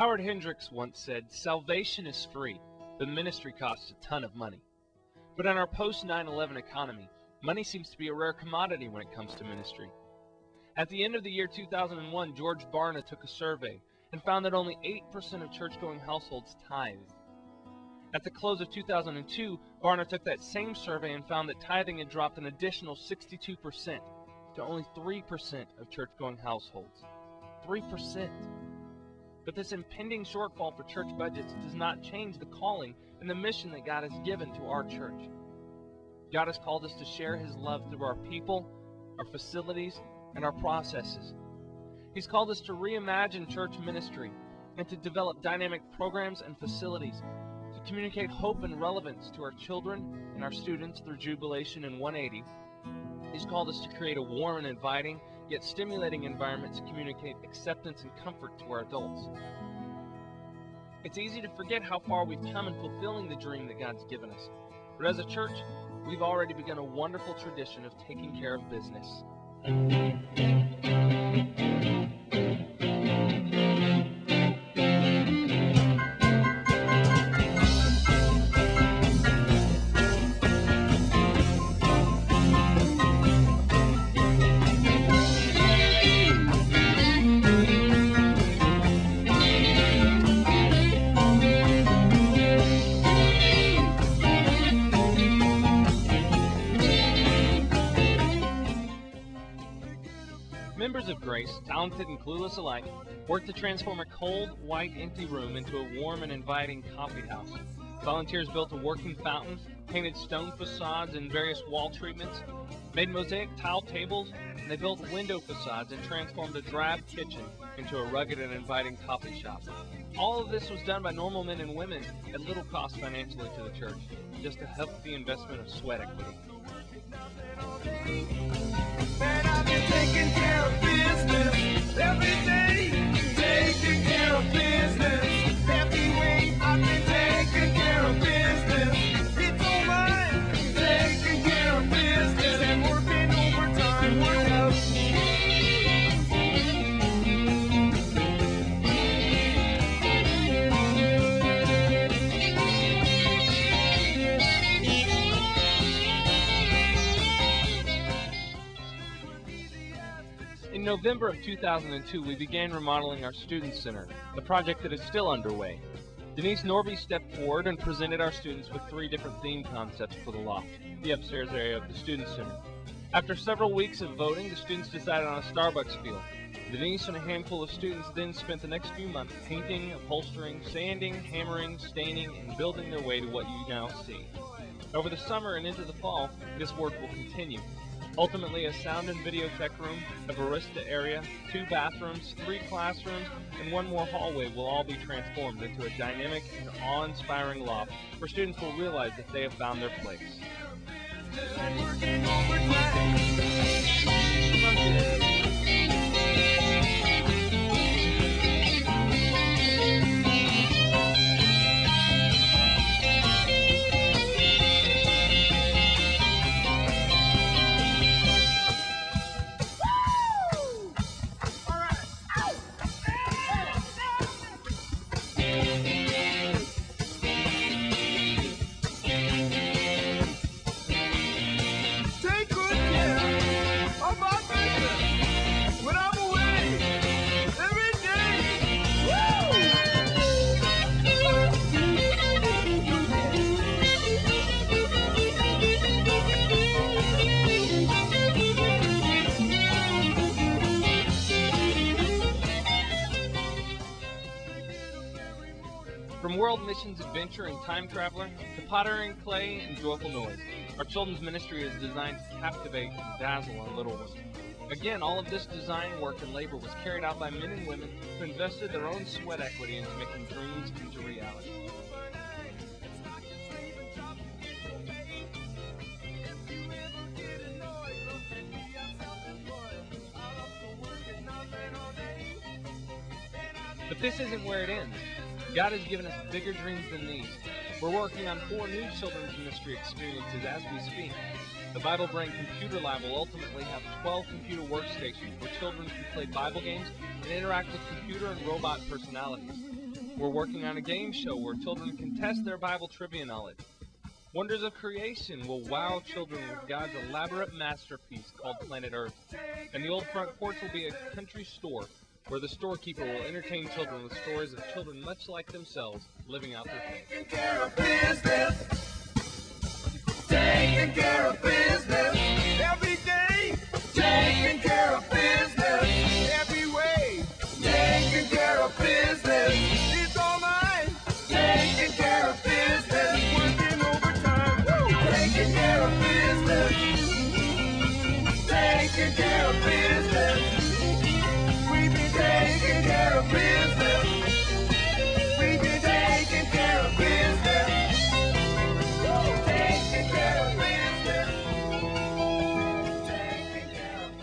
Howard Hendricks once said, "Salvation is free, but ministry costs a ton of money." But in our post-9/11 economy, money seems to be a rare commodity when it comes to ministry. At the end of the year 2001, George Barna took a survey and found that only 8% of church-going households tithed. At the close of 2002, Barna took that same survey and found that tithing had dropped an additional 62% to only 3% of church-going households. 3%. But this impending shortfall for church budgets does not change the calling and the mission that God has given to our church. God has called us to share His love through our people, our facilities, and our processes. He's called us to reimagine church ministry and to develop dynamic programs and facilities to communicate hope and relevance to our children and our students through Jubilation and 180. He's called us to create a warm and inviting, yet stimulating environment to communicate acceptance and comfort to our adults. It's easy to forget how far we've come in fulfilling the dream that God's given us. But as a church, we've already begun a wonderful tradition of taking care of business. Members of Grace, talented and clueless alike, work to transform a cold, white, empty room into a warm and inviting coffee house. Volunteers built a working fountain, painted stone facades and various wall treatments, made mosaic tile tables, and they built window facades and transformed a drab kitchen into a rugged and inviting coffee shop. All of this was done by normal men and women at little cost financially to the church, just to help the investment of sweat equity. And I've been taking care of business every day, taking care of business every way. I've been taking care of business. It's all mine. Taking care of business and working overtime. Work out. In November of 2002, we began remodeling our Student Center, a project that is still underway. Denise Norby stepped forward and presented our students with 3 different theme concepts for the loft, the upstairs area of the Student Center. After several weeks of voting, the students decided on a Starbucks field. Denise and a handful of students then spent the next few months painting, upholstering, sanding, hammering, staining, and building their way to what you now see. Over the summer and into the fall, this work will continue. Ultimately, a sound and video tech room, a barista area, 2 bathrooms, 3 classrooms, and 1 more hallway will all be transformed into a dynamic and awe-inspiring loft where students will realize that they have found their place. Working overtime. Take good care of my business when I'm away every day. From World Missions Adventure and Time Traveler to Pottery and Clay and Joyful Noise, our children's ministry is designed to captivate and dazzle our little ones. Again, all of this design work and labor was carried out by men and women who invested their own sweat equity into making dreams into reality. But this isn't where it ends. God has given us bigger dreams than these. We're working on 4 new children's ministry experiences as we speak. The Bible Brain Computer Lab will ultimately have 12 computer workstations where children can play Bible games and interact with computer and robot personalities. We're working on a game show where children can test their Bible trivia knowledge. Wonders of Creation will wow children with God's elaborate masterpiece called Planet Earth. And the old front porch will be a country store where the storekeeper will entertain children with stories of children much like themselves living out their faith. Taking care of business. Taking care of business. Every day. Taking care of business. Every way. Taking care of business. It's all mine. Taking care of business. Working overtime. Woo. Taking care of business. Taking care of business. We've been taking care of business. We've been taking care of business. Woo. Taking care of business. Taking care of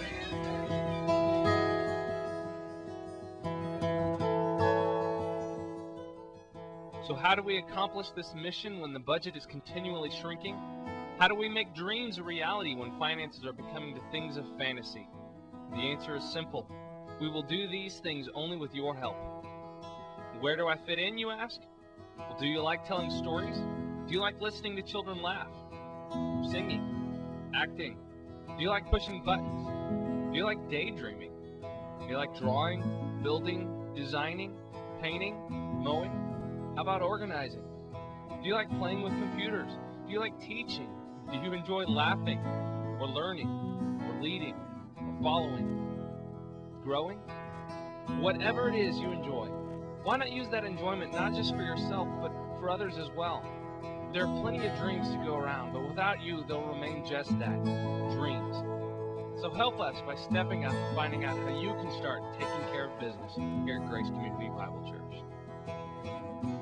business. So how do we accomplish this mission when the budget is continually shrinking? How do we make dreams a reality when finances are becoming the things of fantasy? The answer is simple. We will do these things only with your help. Where do I fit in, you ask? Well, do you like telling stories? Do you like listening to children laugh? Singing? Acting? Do you like pushing buttons? Do you like daydreaming? Do you like drawing, building, designing, painting, mowing? How about organizing? Do you like playing with computers? Do you like teaching? Do you enjoy laughing, or learning, or leading, or following, growing? Whatever it is you enjoy, why not use that enjoyment not just for yourself, but for others as well? There are plenty of dreams to go around, but without you, they'll remain just that, dreams. So help us by stepping up and finding out how you can start taking care of business here at Grace Community Bible Church.